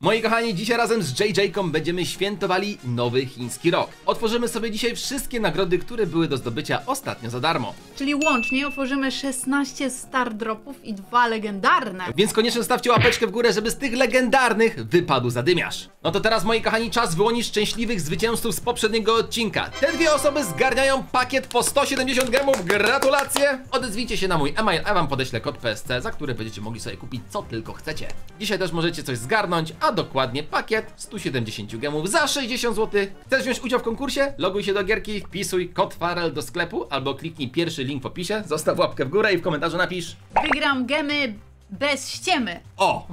Moi kochani, dzisiaj razem z JJ-ką będziemy świętowali nowy chiński rok. Otworzymy sobie dzisiaj wszystkie nagrody, które były do zdobycia ostatnio za darmo. Czyli łącznie otworzymy 16 star dropów i 2 legendarne. Więc koniecznie zostawcie łapeczkę w górę, żeby z tych legendarnych wypadł zadymiarz. No to teraz, moi kochani, czas wyłonić szczęśliwych zwycięzców z poprzedniego odcinka. Te dwie osoby zgarniają pakiet po 170 gemów. Gratulacje! Odezwijcie się na mój e-mail, a wam podeślę kod PSC, za który będziecie mogli sobie kupić co tylko chcecie. Dzisiaj też możecie coś zgarnąć, a dokładnie pakiet 170 gemów za 60 zł. Chcesz wziąć udział w konkursie? Loguj się do gierki, wpisuj kod Farel do sklepu albo kliknij pierwszy link w opisie, zostaw łapkę w górę i w komentarzu napisz: Wygram gemy bez ściemy. O!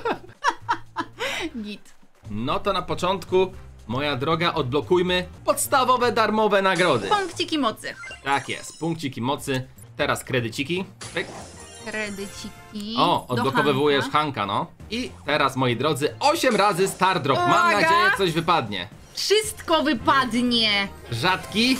Git. No to na początku, moja droga, odblokujmy podstawowe darmowe nagrody. Punkciki mocy. Tak jest, punkciki mocy, teraz kredyciki. Pyk. Kredyciki. O, odblokowywujesz Hanka, no. I teraz, moi drodzy, 8 razy Star Drop. Mam Uwaga! nadzieję, coś wypadnie. Wszystko wypadnie. Rzadki.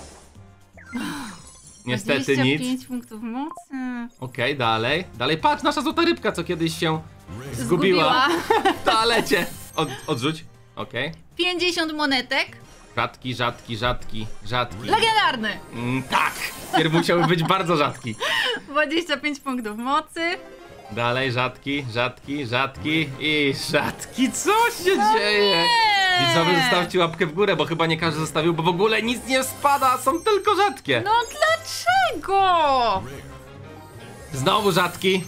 Niestety nic. 25 punktów mocy. Okej, dalej. Dalej, patrz, nasza złota rybka, co kiedyś się zgubiła w toalecie. Odrzuć. Okej. 50 monetek. Rzadki, rzadki, rzadki, rzadki. Legendarny. Tak! Pierw musiałby być bardzo rzadki. 25 punktów mocy. Dalej, rzadki, rzadki, rzadki i rzadki. Co się dzieje? nie! Widzowie, zostawcie łapkę w górę, bo chyba nie każdy zostawił, bo w ogóle nic nie spada, są tylko rzadkie. No dlaczego? Znowu rzadki.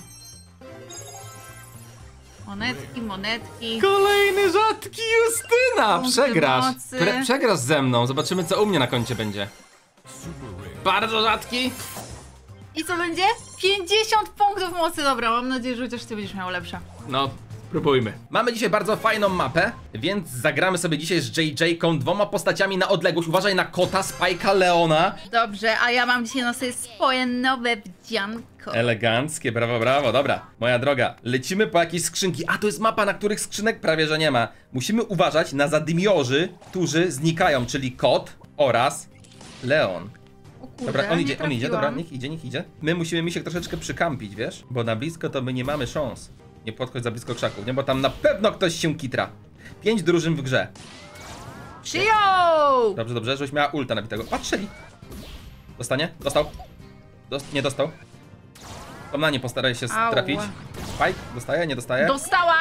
Monetki, monetki. Kolejny rzadki, Justyna! Punkty Przegrasz. mocy. Przegrasz ze mną, zobaczymy, co u mnie na koncie będzie. Bardzo rzadki. I co będzie? 50 punktów mocy. Dobra, mam nadzieję, że chociaż ty będziesz miał lepsze. No, spróbujmy. Mamy dzisiaj bardzo fajną mapę, więc zagramy sobie dzisiaj z JJ-ką dwoma postaciami na odległość. Uważaj na kota, Spike'a, Leona. Dobrze, a ja mam dzisiaj na sobie swoje nowe wdzianko. Eleganckie, brawo, brawo, dobra. Moja droga, lecimy po jakieś skrzynki. A, to jest mapa, na których skrzynek prawie że nie ma. Musimy uważać na zadymiorzy, którzy znikają, czyli kot oraz Leon. O kurde, Dobra, on nie idzie, trafiłam. dobra, niech idzie, niech idzie. My musimy mi się troszeczkę przykampić, wiesz? Bo na blisko to my nie mamy szans. Nie podchodź za blisko krzaków, nie? Bo tam na pewno ktoś się kitra. 5 drużyn w grze. Przyjął! Dobrze, dobrze, żebyś miała ulta nabitego. Patrzyli. Dostanie? Dostał? Nie dostał. To na nie postaraj się Au. trafić. Spike? Dostaje? Nie dostaje? Dostała!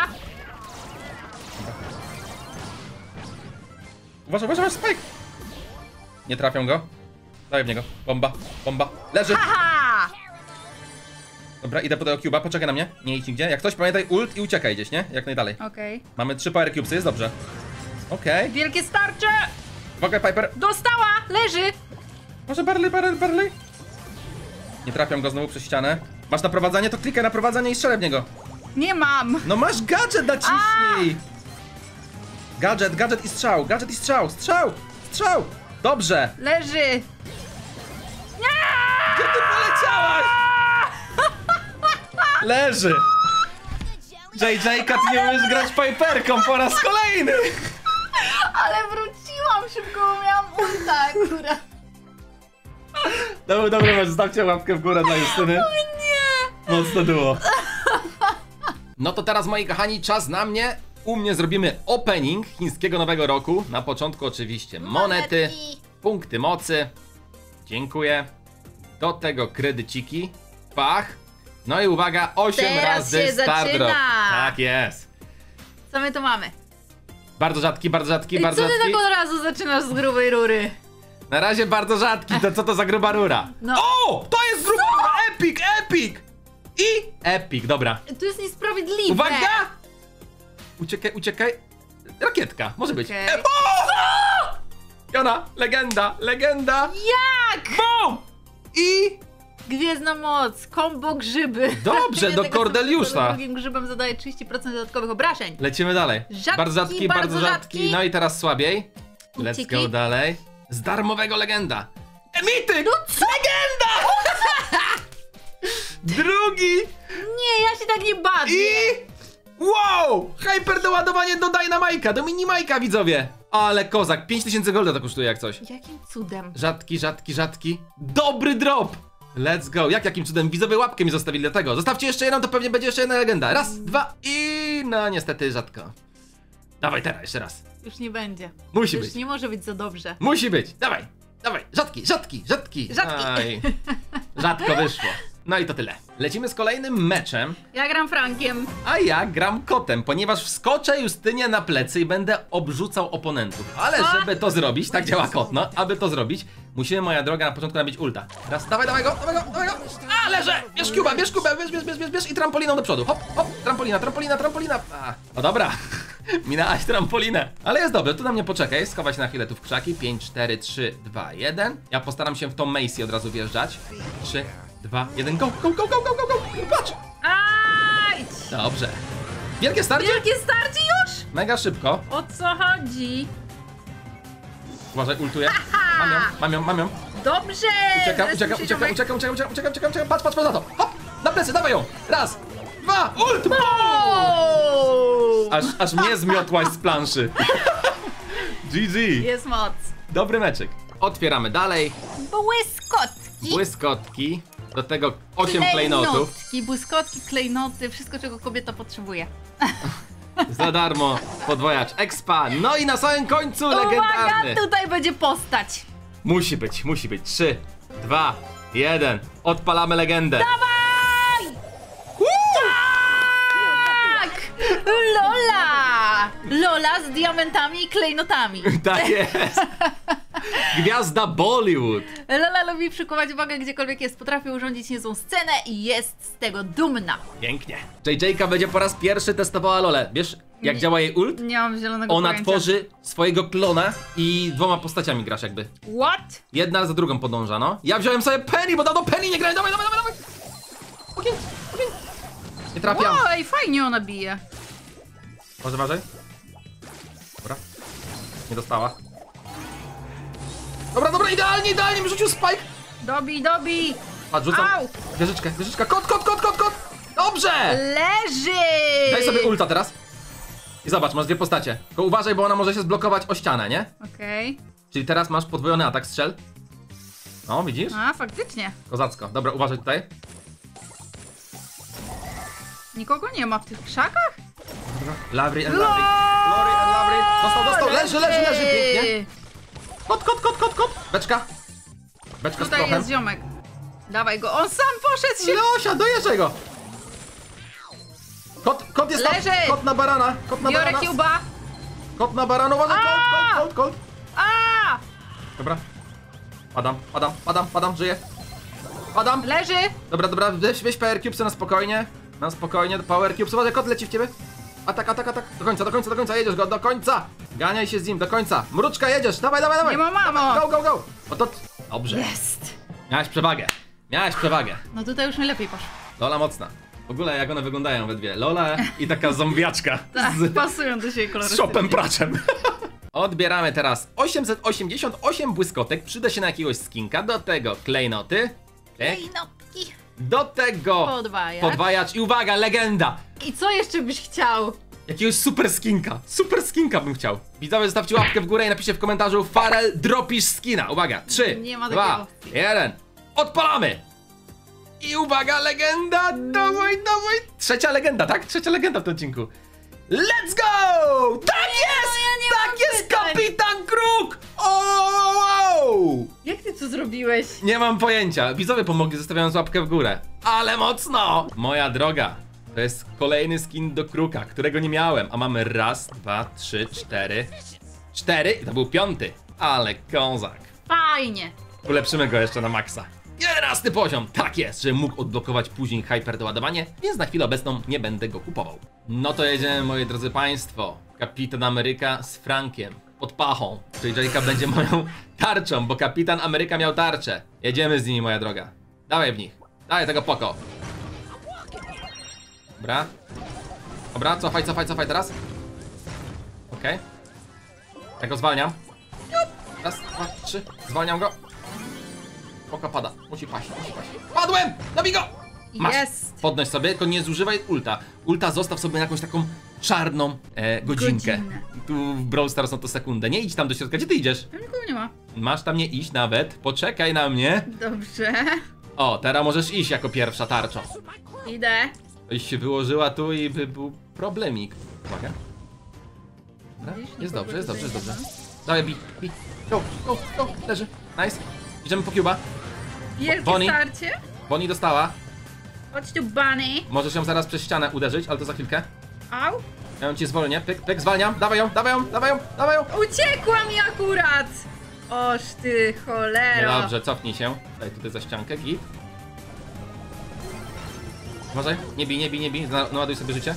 Uważaj, uważaj, Spike! Nie trafią go. Daj w niego. Bomba, bomba. Leży! Haha! Dobra, idę po tego cube'a, poczekaj na mnie. Nie idź nigdzie. Jak ktoś, pamiętaj ult i uciekaj gdzieś, nie? Jak najdalej. Okej. Mamy 3 power cubesy, jest dobrze. Okej. Wielkie starcze! Uwaga, Piper. Dostała! Leży! Może Barley. Nie trafiam go znowu przez ścianę. Masz naprowadzanie? To klikaj naprowadzanie i strzelę w niego. Nie mam! No masz gadżet, naciśnij! Gadżet i strzał, strzał! Dobrze! Leży! Gdzie ty poleciałaś? Leży! JJ-ka, ty nie umiesz grać Piperką po raz kolejny! Ale wróciłam szybko, bo miałam ulta akurat. Dobra, zostawcie łapkę w górę dla Justyny. O nie! Mocno było. No to teraz, moi kochani, czas na mnie. U mnie zrobimy opening chińskiego nowego roku. Na początku oczywiście monety, Monetki. punkty mocy. Dziękuję. Do tego kredyciki. Pach. No i uwaga, 8 Teraz razy się Star zaczyna. Drop. Tak jest. Co my tu mamy? Bardzo rzadki, bardzo rzadki, I bardzo co ty rzadki. tak od razu zaczynasz z grubej rury? Na razie bardzo rzadki, to co to za gruba rura? No. O! To jest gruba rura! Epic! I epic, dobra. To jest niesprawiedliwe. Uwaga! Uciekaj. Rakietka, może być. Okej. O! Jona, legenda. Jak? Bum! I... Gwiezdna moc, kombo grzyby. Dobrze, Trafienie do tego Cordeliusza. samego drugim grzybem zadaje 30% dodatkowych obrażeń. Lecimy dalej. Rzadki, bardzo rzadki. bardzo rzadki. No i teraz słabiej. Let's Punkciki. go dalej. Z darmowego legenda. Emity! No co? Legenda! Drugi! Nie, ja się tak nie bawię. I... Wow! Hyper doładowanie do Dynamajka, do Minimajka, widzowie! Ale kozak, 5000 golda to kosztuje jak coś. Jakim cudem? Rzadki. Dobry drop! Let's go. Jakim cudem? Widzowie łapkę mi zostawili do tego. Zostawcie jeszcze jedną, to pewnie będzie jeszcze jedna legenda. Raz, dwa i... no niestety rzadko. Dawaj teraz, jeszcze raz. Już nie będzie. Musi Już być. nie może być za dobrze. Musi być. Dawaj, dawaj. Rzadki, rzadki, rzadki. Rzadki. Aj, rzadko wyszło. No i to tyle. Lecimy z kolejnym meczem, Ja gram Frankiem. a ja gram kotem, ponieważ wskoczę Justynie na plecy i będę obrzucał oponentów. Ale żeby to zrobić, tak działa kot, no, aby to zrobić, musimy, moja droga, na początku nabić ulta. Raz, dawaj, dawaj go, dawaj go, dawaj go. A, leżę! Bierz Cuba, bierz Kubę, bierz i trampoliną do przodu. Hop, hop, trampolina, trampolina, trampolina. A, no dobra, minęłaś trampolinę. Ale jest dobrze, tu na mnie poczekaj, schowaj się na chwilę tu w krzaki. 5, 4, 3, 2, 1. Ja postaram się w tą Macy od razu wjeżdżać. 3, 2, 1, go, go, go, go, go, go, go. Patrz! Aj! Dobrze. Wielkie starcie? Wielkie starcie już? Mega szybko. O co chodzi? Uważaj, ultuję. Mam ją, mam ją, mam ją. Dobrze! Uciekam, Zresztą uciekam, się uciekam, ziomek- uciekam, uciekam, uciekam, uciekam, uciekam, uciekam. Patrz, patrz, patrz na to. Hop! Na plecy, dawaj ją. Raz, dwa, ult! O! Aż mnie zmiotłaś z planszy. GG. Jest moc. Dobry meczyk. Otwieramy dalej. Błyskotki. Błyskotki. Do tego 8 klejnotów. Błyskotki, klejnoty, wszystko czego kobieta potrzebuje. Za darmo. Podwojacz expa. No i na samym końcu legendarny. Uwaga, tutaj będzie postać. Musi być, musi być. 3, 2, 1. Odpalamy legendę. Dawaj! Tak! Lola! Lola z diamentami i klejnotami. Tak jest. Gwiazda Bollywood. Lola lubi przykuwać uwagę gdziekolwiek jest, potrafi urządzić niezłą scenę i jest z tego dumna. Pięknie. JJ-ka będzie po raz pierwszy testowała Lolę. Wiesz, jak działa jej ult? Nie mam zielonego Ona pojęcia. tworzy swojego klona i 2 postaciami grasz jakby. What? Jedna za drugą podąża, no. Ja wziąłem sobie Penny, bo dawno Penny nie grałem. Dawaj, dawaj, dawaj, dawaj. Okej, okej. Nie trafiam. Wow, ej, fajnie ona bije. Może uważaj. Dobra. Nie dostała. Dobra, dobra, idealnie, idealnie mi rzucił spike. Dobij! Patrz, rzucam. Au! Wieżyczkę, wieżyczka. Kot, kot, kot, kot, kot. Dobrze! Leży! Daj sobie ulta teraz. I zobacz, masz 2 postacie. Tylko uważaj, bo ona może się zblokować o ścianę, nie? Okej. Czyli teraz masz podwojony atak, strzel. No, widzisz? A, faktycznie. Kozacko. Dobra, uważaj tutaj. Nikogo nie ma w tych krzakach? Lavri and Lavri. Glory and Lavri. Dostał. Leży, pięknie. Kot, kot, kot, kot, kot. Beczka. Beczka z Tutaj prochem. jest ziomek. Dawaj go, on sam poszedł się. Leosia, dojeżdżaj go. Kot jest Leży. tam. Kot na barana. Kot na Biorę barana. Cuba. Kot na barana. Uważaj, kot. A! Dobra. Padam, żyję. Padam. Leży. Dobra, weź Power Cubes na spokojnie. Na spokojnie, Power Cubes. Uważaj, kot leci w ciebie. Atak. Do końca, jedziesz go, do końca. Ganiaj się z nim, do końca. Mruczka, jedziesz, dawaj. Nie ma mamo. Go. O to... Dobrze. Jest. Miałeś przewagę. No tutaj już mi lepiej poszło. Lola mocna. W ogóle jak one wyglądają we dwie. Lola i taka zombiaczka Tak, pasują do siebie z kolorystycznie. szopem praczem. Odbieramy teraz 888 błyskotek. Przyda się na jakiegoś skinka. Do tego klejnoty. Klejnotki. Do tego podwajacz. I uwaga, legenda. I co jeszcze byś chciał? Jakiegoś super skinka. Super skinka bym chciał. Widzowie, zostawcie łapkę w górę i napiszcie w komentarzu Farel, dropisz skina. Uwaga, 3, Nie ma 2, takiej opcji. 1. Odpalamy! I uwaga, legenda! Dawaj! Trzecia legenda, tak? Trzecia legenda w tym odcinku. Let's go! Tak jest! ja nie Tak mam jest, pytań. kapitan Kruk! O! Jak ty to zrobiłeś? Nie mam pojęcia. Widzowie pomogli, zostawiając łapkę w górę. Ale mocno! Moja droga, to jest kolejny skin do Kruka, którego nie miałem. A mamy 1, 2, 3, 4. 4 i to był 5. Ale kozak. Fajnie. Ulepszymy go jeszcze na maksa. 11 poziom, tak jest, że mógł odblokować później hyper doładowanie, więc na chwilę obecną nie będę go kupował. No to jedziemy, moi drodzy państwo. Kapitan Ameryka z Frankiem pod pachą. JJ-ka będzie moją tarczą, bo Kapitan Ameryka miał tarczę. Jedziemy z nimi, moja droga. Dawaj w nich. Dawaj tego poko. Dobra, cofaj teraz. Okej. Ja go zwalniam. Raz, 2, 3. Zwalniam go. Poka pada. Musi paść. Padłem! Dobij go! Masz. Jest. Podnoś sobie, tylko nie zużywaj ulta. Ulta zostaw sobie na jakąś taką czarną godzinkę. Godzinę. Tu w Brawl Stars są to sekundę. Nie idź tam do środka. Gdzie ty idziesz? Tam nikogo nie ma. Masz tam nie iść nawet. Poczekaj na mnie. Dobrze. O, teraz możesz iść jako pierwsza tarczą. Idę. Byś się wyłożyła tu i by był problemik. Uwaga. Dobra, Widzisz, jest nikogo dobrze, jest dobrze, jest tutaj dobrze. nie Dawaj, bij. Go, leży. Nice. Idziemy po Cuba. Wielkie Bonnie. starcie. Bonnie dostała. Chodź tu, Bunny. Możesz ją zaraz przez ścianę uderzyć, ale to za chwilkę. Au. Ja ją ci zwolnię. Pyk, zwalniam. Dawaj ją. Uciekła mi akurat. Oż ty, cholero. Dobrze, cofnij się. Daj tutaj za ściankę, git. Uważaj, nie bij. Naładuj sobie życie.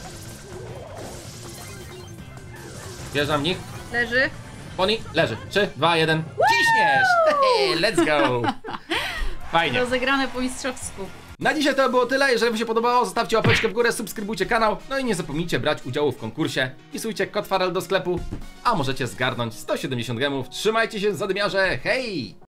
Wjeżdżam w nich. Leży. Bonnie, leży. 3, 2, 1. Ciśniesz! Hey, let's go! Fajnie. Rozegrane po mistrzowsku. Na dzisiaj to było tyle. Jeżeli wam się podobało, zostawcie łapeczkę w górę, subskrybujcie kanał. No i nie zapomnijcie brać udziału w konkursie. Wpisujcie kod Farel do sklepu, a możecie zgarnąć 170 gemów. Trzymajcie się, zadymiarze. Hej!